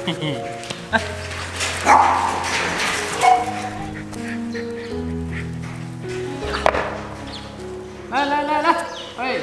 嘿嘿。来，哎，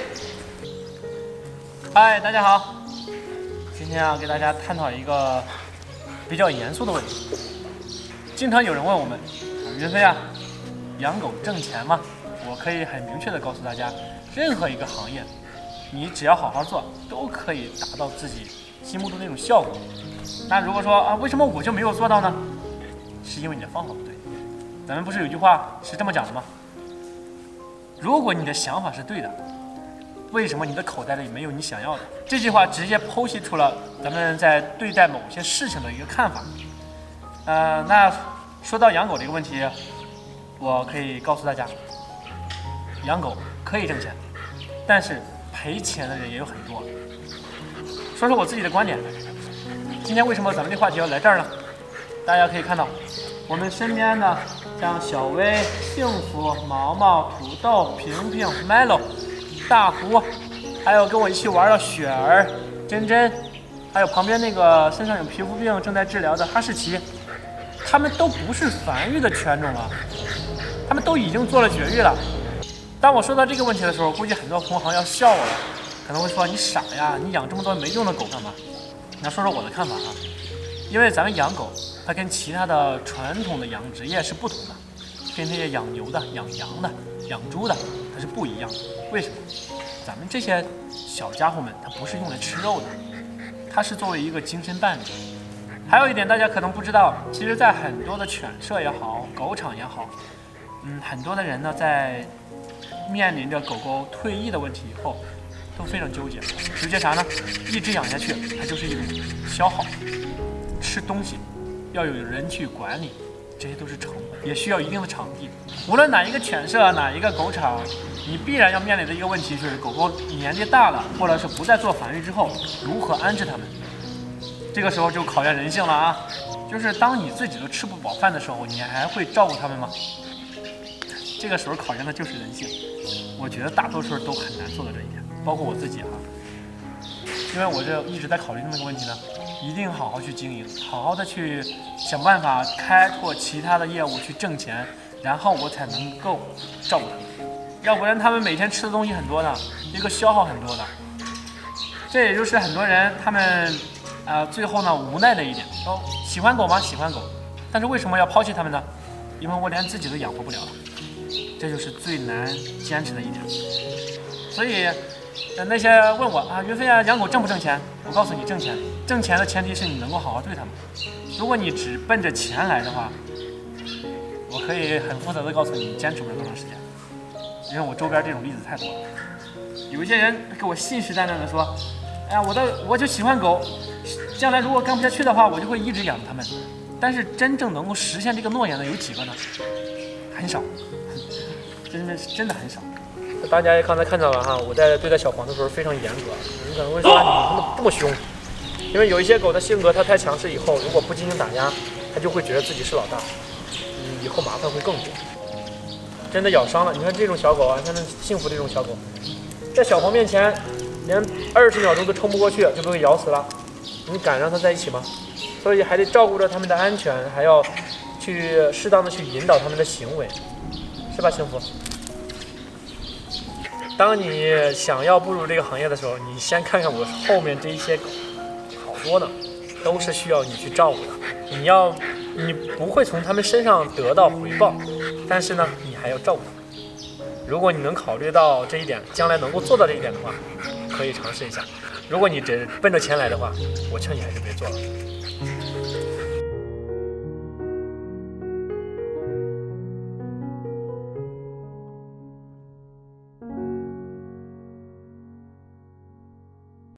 嗨，大家好，今天啊，给大家探讨一个比较严肃的问题。经常有人问我们，云飞啊，养狗挣钱吗？我可以很明确的告诉大家，任何一个行业，你只要好好做，都可以达到自己心目中那种效果。那如果说啊，为什么我就没有做到呢？是因为你的方法不对。咱们不是有句话是这么讲的吗？如果你的想法是对的，为什么你的口袋里没有你想要的？这句话直接剖析出了咱们在对待某些事情的一个看法。那说到养狗这个问题，我可以告诉大家，养狗可以挣钱，但是赔钱的人也有很多。说说我自己的观点。今天为什么咱们这话题要来这儿呢？大家可以看到，我们身边的像小薇、幸福、毛毛、土豆、平平、Melo、大胡，还有跟我一起玩的雪儿、珍珍，还有旁边那个身上有皮肤病正在治疗的哈士奇，他们都不是繁育的犬种了，他们都已经做了绝育了。当我说到这个问题的时候，估计很多同行要笑我了，可能会说你傻呀，你养这么多没用的狗干嘛？那说说我的看法啊，因为咱们养狗，它跟其他的传统的养殖业是不同的，跟那些养牛的、养羊的、养猪的，它是不一样的。为什么？咱们这些小家伙们，它不是用来吃肉的，它是作为一个精神伴侣。还有一点大家可能不知道，其实在很多的犬舍也好，狗场也好，很多的人呢，在面临着狗狗退役的问题以后，都非常纠结。纠结啥呢？一直养下去，它就是一种消耗。吃东西要有人去管理，这些都是成本，也需要一定的场地。无论哪一个犬舍、哪一个狗场，你必然要面临的一个问题就是，狗狗年纪大了，或者是不再做繁育之后，如何安置它们？这个时候就考验人性了啊！就是当你自己都吃不饱饭的时候，你还会照顾它们吗？这个时候考验的就是人性。我觉得大多数人都很难做到这一点，包括我自己啊。因为我这一直在考虑这么一个问题呢，一定好好去经营，好好的去想办法开拓其他的业务去挣钱，然后我才能够照顾他们。要不然他们每天吃的东西很多的，一个消耗很多的。这也就是很多人他们最后呢无奈的一点，说喜欢狗吗？喜欢狗，但是为什么要抛弃他们呢？因为我连自己都养活不了了。这就是最难坚持的一点。所以那些问我啊，云飞啊，养狗挣不挣钱？我告诉你，挣钱。挣钱的前提是你能够好好对它们。如果你只奔着钱来的话，我可以很负责的告诉你，你坚持不了多长时间。因为我周边这种例子太多了。有一些人给我信誓旦旦的说，哎呀，我就喜欢狗，将来如果干不下去的话，我就会一直养它们。但是真正能够实现这个诺言的有几个呢？很少，真的很少。大家也刚才看到了哈，我在对待小黄的时候非常严格。你可能会说你怎么这么凶？因为有一些狗的性格它太强势以后，如果不进行打压，它就会觉得自己是老大，以后麻烦会更多。真的咬伤了。你看这种小狗啊，像那幸福这种小狗，在小黄面前连20秒钟都撑不过去，就被咬死了。你敢让它在一起吗？所以还得照顾着它们的安全，还要去适当的去引导它们的行为，是吧，幸福？当你想要步入这个行业的时候，你先看看我后面这一些狗，好多呢，都是需要你去照顾的。你不会从他们身上得到回报，但是呢，你还要照顾他们。如果你能考虑到这一点，将来能够做到这一点的话，可以尝试一下。如果你只奔着钱来的话，我劝你还是别做了。